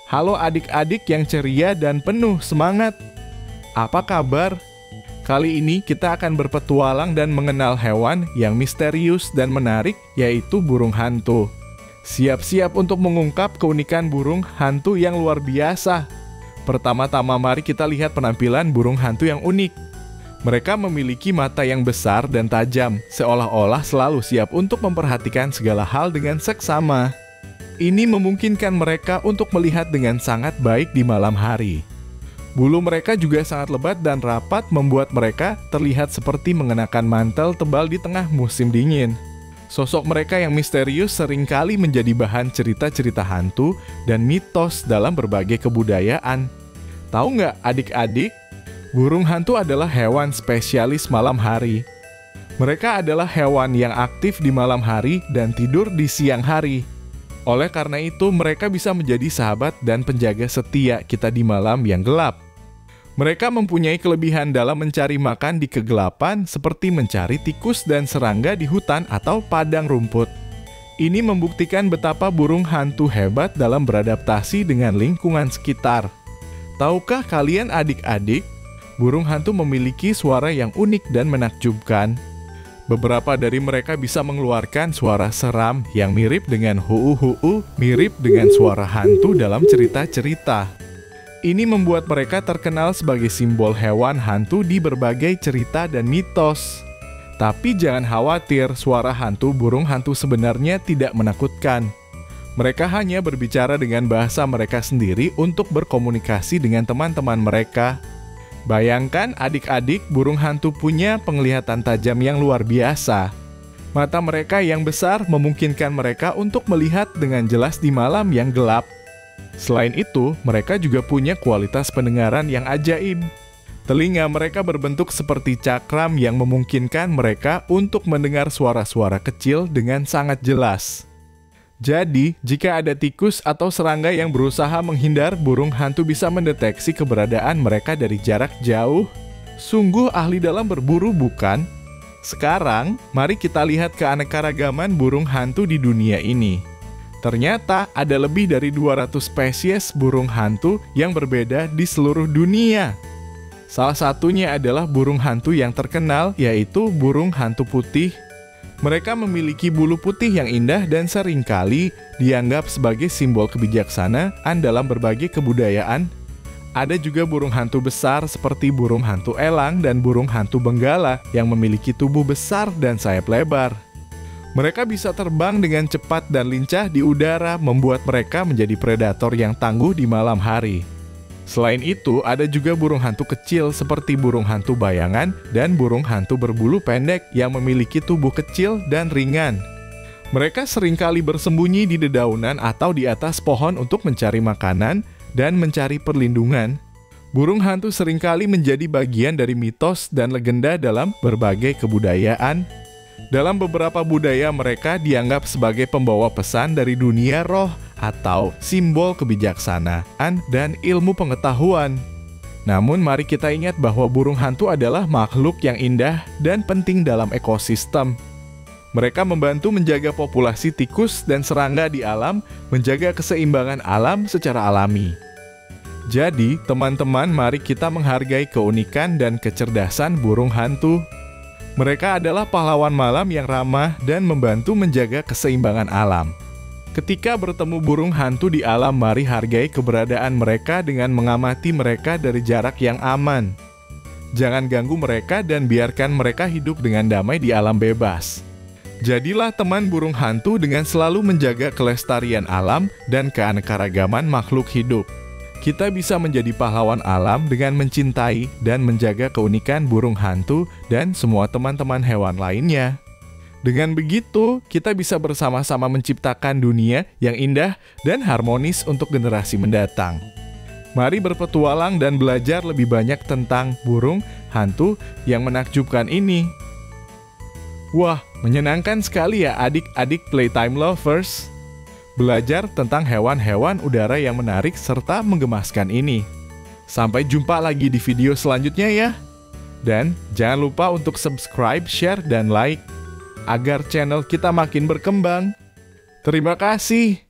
Halo adik-adik yang ceria dan penuh semangat. Apa kabar? Kali ini kita akan berpetualang dan mengenal hewan yang misterius dan menarik, yaitu burung hantu. Siap-siap untuk mengungkap keunikan burung hantu yang luar biasa. Pertama-tama mari kita lihat penampilan burung hantu yang unik. Mereka memiliki mata yang besar dan tajam, seolah-olah selalu siap untuk memperhatikan segala hal dengan seksama. Ini memungkinkan mereka untuk melihat dengan sangat baik di malam hari. Bulu mereka juga sangat lebat dan rapat, membuat mereka terlihat seperti mengenakan mantel tebal di tengah musim dingin. Sosok mereka yang misterius seringkali menjadi bahan cerita-cerita hantu dan mitos dalam berbagai kebudayaan. Tahu nggak adik-adik? Burung hantu adalah hewan spesialis malam hari. Mereka adalah hewan yang aktif di malam hari dan tidur di siang hari. Oleh karena itu, mereka bisa menjadi sahabat dan penjaga setia kita di malam yang gelap. Mereka mempunyai kelebihan dalam mencari makan di kegelapan, seperti mencari tikus dan serangga di hutan atau padang rumput. Ini membuktikan betapa burung hantu hebat dalam beradaptasi dengan lingkungan sekitar. Tahukah kalian adik-adik, burung hantu memiliki suara yang unik dan menakjubkan. Beberapa dari mereka bisa mengeluarkan suara seram yang mirip dengan hu-hu, mirip dengan suara hantu dalam cerita-cerita. Ini membuat mereka terkenal sebagai simbol hewan hantu di berbagai cerita dan mitos. Tapi jangan khawatir, suara hantu burung hantu sebenarnya tidak menakutkan. Mereka hanya berbicara dengan bahasa mereka sendiri untuk berkomunikasi dengan teman-teman mereka. Bayangkan adik-adik, burung hantu punya penglihatan tajam yang luar biasa. Mata mereka yang besar memungkinkan mereka untuk melihat dengan jelas di malam yang gelap. Selain itu, mereka juga punya kualitas pendengaran yang ajaib. Telinga mereka berbentuk seperti cakram yang memungkinkan mereka untuk mendengar suara-suara kecil dengan sangat jelas. Jadi, jika ada tikus atau serangga yang berusaha menghindar, burung hantu bisa mendeteksi keberadaan mereka dari jarak jauh. Sungguh ahli dalam berburu, bukan? Sekarang, mari kita lihat keanekaragaman burung hantu di dunia ini. Ternyata ada lebih dari 200 spesies burung hantu yang berbeda di seluruh dunia. Salah satunya adalah burung hantu yang terkenal, yaitu burung hantu putih. Mereka memiliki bulu putih yang indah dan seringkali dianggap sebagai simbol kebijaksanaan dalam berbagai kebudayaan. Ada juga burung hantu besar seperti burung hantu elang dan burung hantu benggala yang memiliki tubuh besar dan sayap lebar. Mereka bisa terbang dengan cepat dan lincah di udara, membuat mereka menjadi predator yang tangguh di malam hari. Selain itu, ada juga burung hantu kecil seperti burung hantu bayangan dan burung hantu berbulu pendek yang memiliki tubuh kecil dan ringan. Mereka seringkali bersembunyi di dedaunan atau di atas pohon untuk mencari makanan dan mencari perlindungan. Burung hantu seringkali menjadi bagian dari mitos dan legenda dalam berbagai kebudayaan. Dalam beberapa budaya, mereka dianggap sebagai pembawa pesan dari dunia roh atau simbol kebijaksanaan dan ilmu pengetahuan. Namun mari kita ingat bahwa burung hantu adalah makhluk yang indah dan penting dalam ekosistem. Mereka membantu menjaga populasi tikus dan serangga di alam, menjaga keseimbangan alam secara alami. Jadi, teman-teman, mari kita menghargai keunikan dan kecerdasan burung hantu. Mereka adalah pahlawan malam yang ramah dan membantu menjaga keseimbangan alam. Ketika bertemu burung hantu di alam, mari hargai keberadaan mereka dengan mengamati mereka dari jarak yang aman. Jangan ganggu mereka dan biarkan mereka hidup dengan damai di alam bebas. Jadilah teman burung hantu dengan selalu menjaga kelestarian alam dan keanekaragaman makhluk hidup. Kita bisa menjadi pahlawan alam dengan mencintai dan menjaga keunikan burung hantu dan semua teman-teman hewan lainnya. Dengan begitu, kita bisa bersama-sama menciptakan dunia yang indah dan harmonis untuk generasi mendatang. Mari berpetualang dan belajar lebih banyak tentang burung hantu yang menakjubkan ini. Wah, menyenangkan sekali ya adik-adik Playtime Lovers. Belajar tentang hewan-hewan udara yang menarik serta menggemaskan ini. Sampai jumpa lagi di video selanjutnya ya. Dan jangan lupa untuk subscribe, share, dan like agar channel kita makin berkembang. Terima kasih.